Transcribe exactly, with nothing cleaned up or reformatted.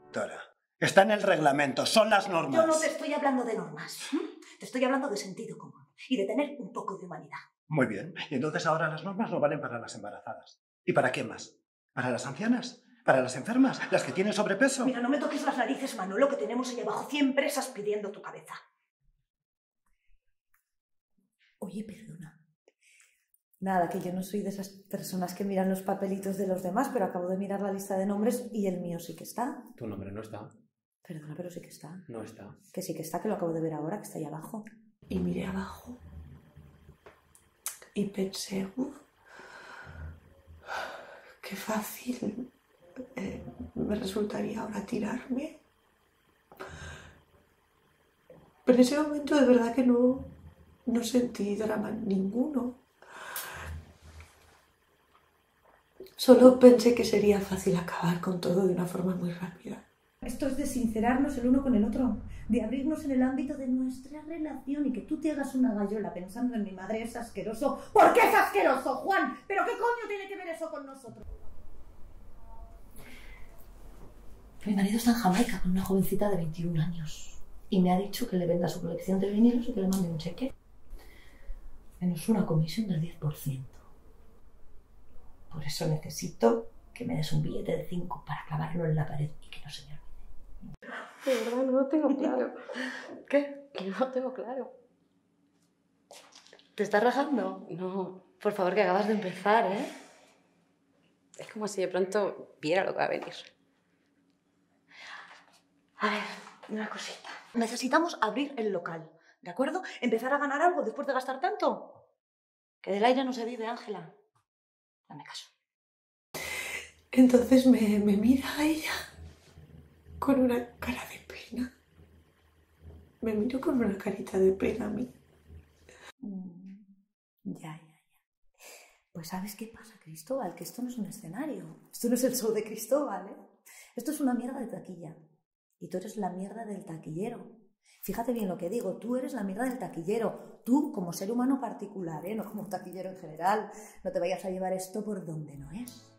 Dora, está en el reglamento, son las normas. Yo no te estoy hablando de normas. Te estoy hablando de sentido común y de tener un poco de humanidad. Muy bien. Y entonces ahora las normas no valen para las embarazadas. ¿Y para qué más? ¿Para las ancianas? ¿Para las enfermas? ¿Las que tienen sobrepeso? Mira, no me toques las narices, Manolo, que tenemos ahí abajo cien presas pidiendo tu cabeza. Oye, perdona. Nada, que yo no soy de esas personas que miran los papelitos de los demás, pero acabo de mirar la lista de nombres y el mío sí que está. Tu nombre no está. Perdona, pero sí que está. No está. Que sí que está, que lo acabo de ver ahora, que está ahí abajo. Y miré abajo y pensé, uff, qué fácil eh, me resultaría ahora tirarme. Pero en ese momento de verdad que no, no sentí drama ninguno. Solo pensé que sería fácil acabar con todo de una forma muy rápida. Esto es de sincerarnos el uno con el otro, de abrirnos en el ámbito de nuestra relación y que tú te hagas una gallola pensando en mi madre es asqueroso. ¿Por qué es asqueroso, Juan? ¿Pero qué coño tiene que ver eso con nosotros? Mi marido está en Jamaica con una jovencita de veintiún años y me ha dicho que le venda su colección de vinilos y que le mande un cheque. Menos una comisión del diez por ciento. Por eso necesito que me des un billete de cinco para clavarlo en la pared y que no se me olvide. De verdad, no lo tengo claro. ¿Qué? Que no lo tengo claro. ¿Te estás rajando? No, Por favor, que acabas de empezar, ¿eh? es como si de pronto viera lo que va a venir. A ver, una cosita. Necesitamos abrir el local, ¿de acuerdo? Empezar a ganar algo después de gastar tanto. Que del aire no se vive, Ángela. Dame caso. Entonces me, me mira ella con una cara de pena. Me miro con una carita de pena a mí. Mm, ya, ya, ya. Pues ¿sabes qué pasa, Cristóbal? Que esto no es un escenario. Esto no es el show de Cristóbal, ¿eh? Esto es una mierda de taquilla. Y tú eres la mierda del taquillero. Fíjate bien lo que digo, tú eres la mierda del taquillero. Tú, como ser humano particular, ¿eh? No como taquillero en general. No te vayas a llevar esto por donde no es.